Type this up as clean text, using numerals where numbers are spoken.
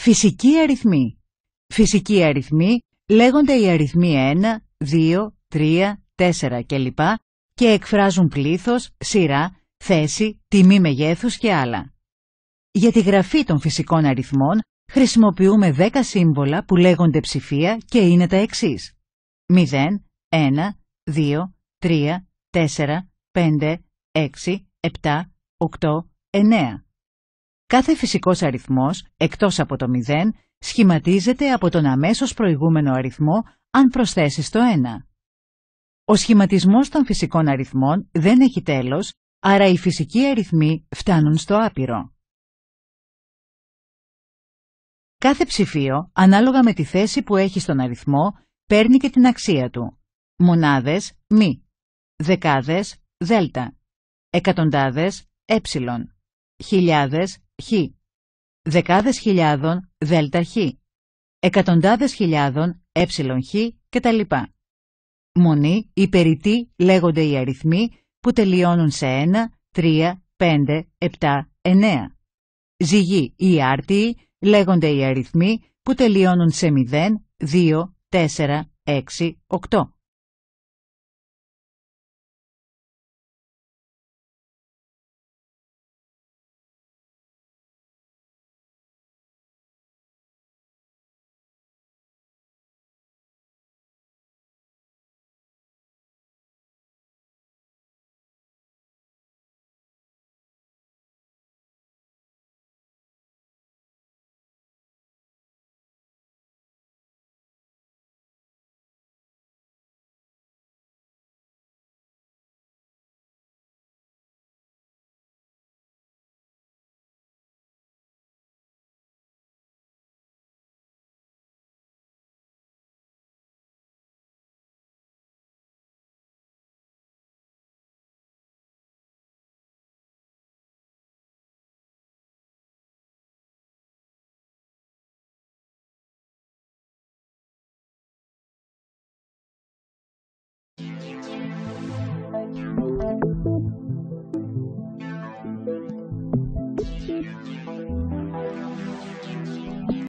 Φυσικοί αριθμοί. Φυσικοί αριθμοί λέγονται οι αριθμοί 1, 2, 3, 4 κλπ. Και εκφράζουν πλήθος, σειρά, θέση, τιμή μεγέθους και άλλα. Για τη γραφή των φυσικών αριθμών χρησιμοποιούμε 10 σύμβολα που λέγονται ψηφία και είναι τα εξής: 0, 1, 2, 3, 4, 5, 6, 7, 8, 9. Κάθε φυσικός αριθμός, εκτός από το 0, σχηματίζεται από τον αμέσως προηγούμενο αριθμό αν προσθέσεις το 1. Ο σχηματισμός των φυσικών αριθμών δεν έχει τέλος, άρα οι φυσικοί αριθμοί φτάνουν στο άπειρο. Κάθε ψηφίο, ανάλογα με τη θέση που έχει στον αριθμό, παίρνει και την αξία του. Μονάδες, μη. Δεκάδες, δέλτα. Εκατοντάδες, έψιλον. Χιλιάδες, χ. Δεκάδες χιλιάδων, δέλτα χ. Εκατοντάδες χιλιάδων, έψιλον χ κτλ. Μονή ή περιττή λέγονται οι αριθμοί που τελειώνουν σε 1, 3, 5, 7, 9. Ζυγοί ή άρτιοι λέγονται οι αριθμοί που τελειώνουν σε 0, 2, 4, 6, 8.